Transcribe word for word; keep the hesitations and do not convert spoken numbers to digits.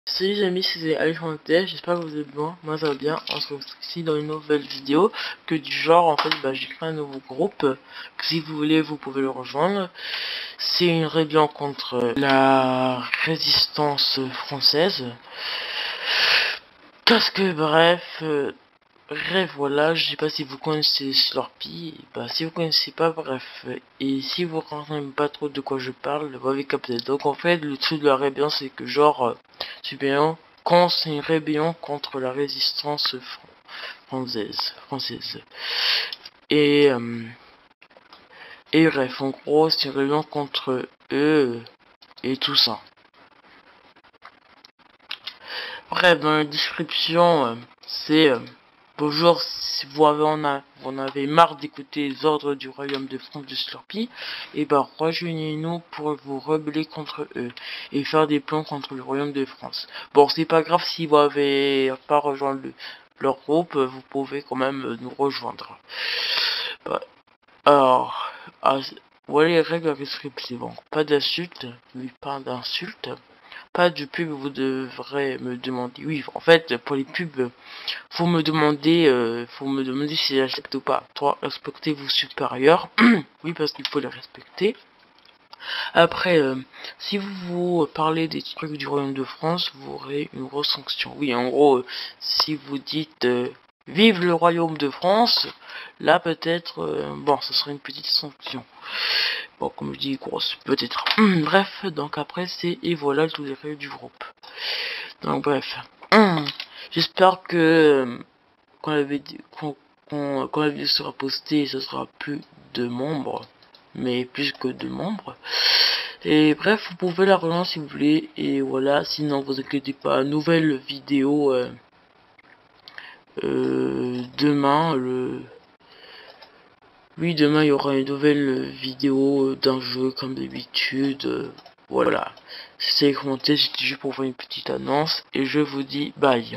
Salut les amis, c'est Alexandre, j'espère que vous allez bien, moi ça va bien. On se retrouve ici dans une nouvelle vidéo que du genre en fait bah, j'ai créé un nouveau groupe que si vous voulez vous pouvez le rejoindre. C'est une rébellion contre la résistance française. Parce que bref, euh, bref voilà, je sais pas si vous connaissez Slurpee, bah si vous connaissez pas bref, et si vous comprenez pas trop de quoi je parle, vous avez capté. Donc en fait le truc de la rébellion c'est que genre, euh, super quand c'est une rébellion contre la résistance fr française, française. Et, euh, et bref, en gros c'est une rébellion contre eux et tout ça. Bref, dans la description, euh, c'est euh, bonjour, si vous avez, en a, vous en avez marre d'écouter les ordres du royaume de France de Slurpee, et ben rejoignez-nous pour vous rebeller contre eux et faire des plans contre le royaume de France. Bon, c'est pas grave si vous avez pas rejoint le, leur groupe, vous pouvez quand même nous rejoindre. Bah, alors, ah, voilà les règles de la description. Bon, pas d'insultes, oui, pas d'insultes. Pas de pub, vous devrez me demander. Oui, en fait, pour les pubs, faut me demander, euh, faut me demander si j'accepte ou pas. Toi, respectez vos supérieurs. Oui, parce qu'il faut les respecter. Après, euh, si vous, vous parlez des trucs du Royaume de France, vous aurez une grosse sanction. Oui, en gros, euh, si vous dites euh, vive le Royaume de France, là peut-être, euh, bon, ce serait une petite sanction. Bon, comme je dis, grosse, peut-être. Bref, donc après, c'est et voilà tous les règles du groupe. Donc bref, j'espère que quand la vidéo, quand, quand, quand la vidéo sera postée, ce sera plus de membres, mais plus que de membres. Et bref, vous pouvez la relancer si vous voulez. Et voilà, sinon vous inquiétez pas, nouvelle vidéo euh, euh, demain. Le oui, demain il y aura une nouvelle vidéo d'un jeu comme d'habitude. Voilà. C'est commenté, c'était juste pour voir une petite annonce. Et je vous dis bye.